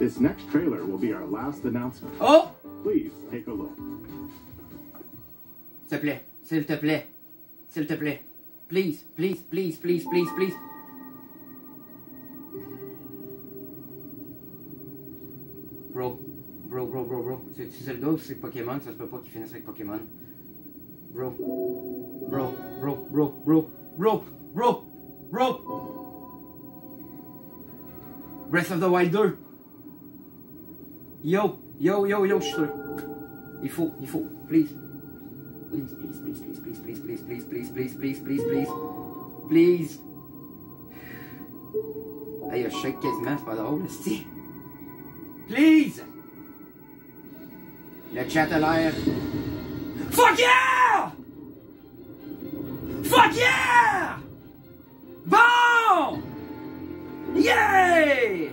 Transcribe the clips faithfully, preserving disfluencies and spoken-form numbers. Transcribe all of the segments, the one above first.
This next trailer will be our last announcement. Oh! Please take a look. S'il te plaît, s'il te plaît, s'il te plaît. Please, please, please, please, please, please. Bro, bro, bro, bro, bro. C'est Zelda ou c'est Pokémon? Ça se peut pas qu'il finisse avec Pokémon. Bro, bro, bro, bro, bro, bro, bro, bro. Breath of the Wild deux. Yo, yo, yo, yo, je suis sûr. Il faut, il faut, please. Please, please, please, please, please, please, please, please, please, please, please, please, please, please. Hey, je shake quasiment, c'est pas drôle, c'est. Please! Le chat a l'air. Fuck yeah! Fuck yeah! Bon! Yay!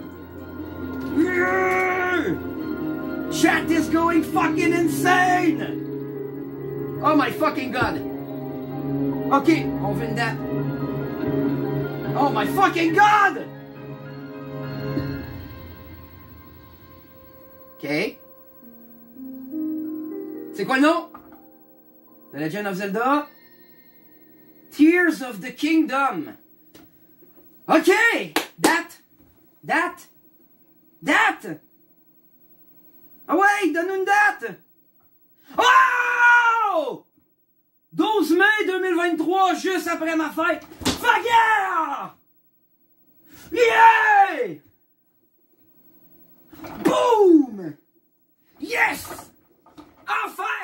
Yeah! Chat is going fucking insane! Oh my fucking god! Ok, on veut une date. Oh my fucking god! Ok. C'est quoi le nom? The Legend of Zelda? Tears of the Kingdom. Ok! Date! Date! Date! Ah ouais, donne une date! Oh! douze mai deux mille vingt-trois, juste après ma fête. Fuck yeah! Yeah! Boom! Yes! Enfin!